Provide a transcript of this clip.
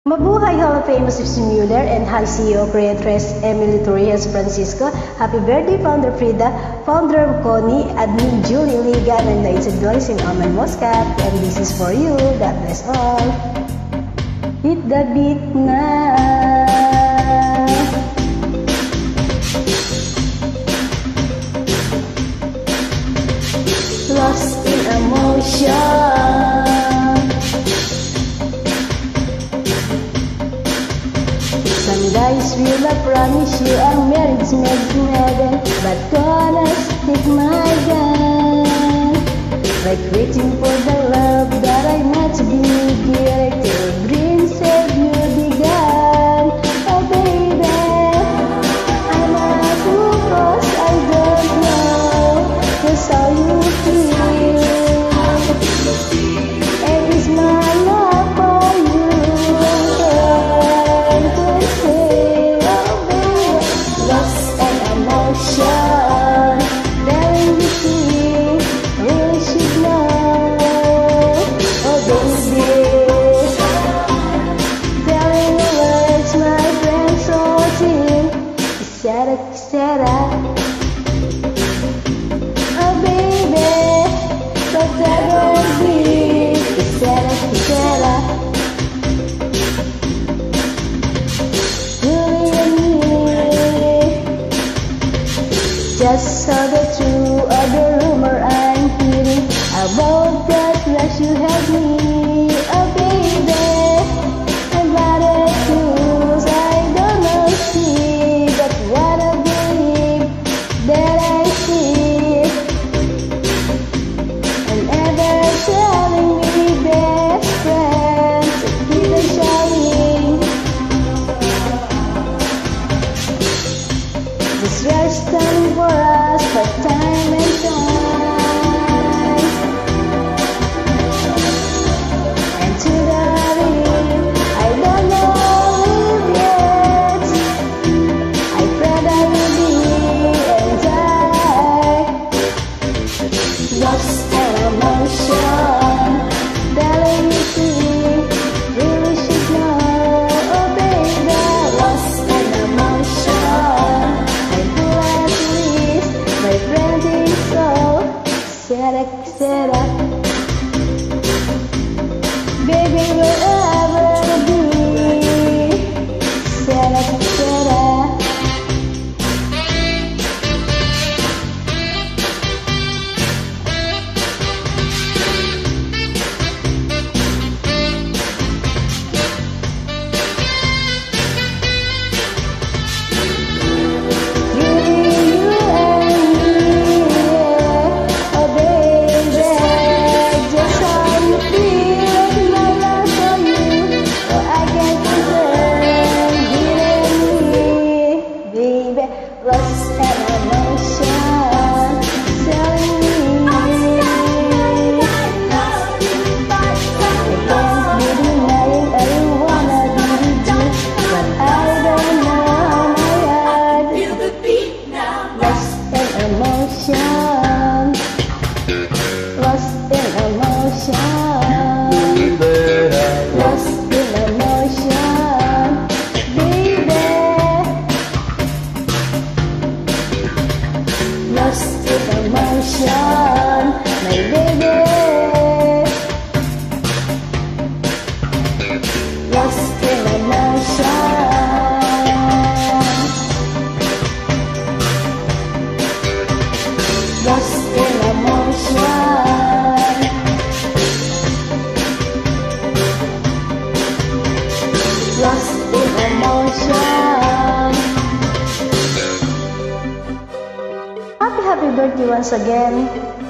Mabuhay Hall of Fame Steve Mueller and High CEO Creatress Emily Torres Francisco. Happy birthday, Founder Frida, Founder Connie, Admin Julie Ligan, and Nated Doris in Aman Muscat. And this is for you. God bless all. Hit the beat na. Lost in emotion. Some guys will promise you a marriage made in heaven, but gonna stick my gun. Like waiting for the love that I meant to be, dear, till dreams save you began. Oh baby, I'm a fool 'cause I don't know just how you feel. And it's my love for you. Then you see, we should know. Oh baby, telling the words my friends all sing. Quisiera. Oh baby, whatever be. Quisiera. Just saw the truth of the rumor I'm hearing about that rush you had me. Oh baby, I'm bad at tools I don't know see, but what I believe that I see. And ever telling me best friends to keep on showing. This rush time for us, but time and time. And to the real, I don't know yet. I pray that will be and die. Lost in emotion, telling you see, really should know. Oh baby, lost in emotion. My friend is so quisiera. Baby, wherever be, quisiera. Lost in emotion, telling me I can't be denying I wanna be with you, but I don't know my heart. Feel the beat now. Lost in emotion, lost in emotion, lost in emotion, baby. Lost in emotion, my baby. Lost in emotion. Lost in emotion. Lost in emotion. Happy birthday once again.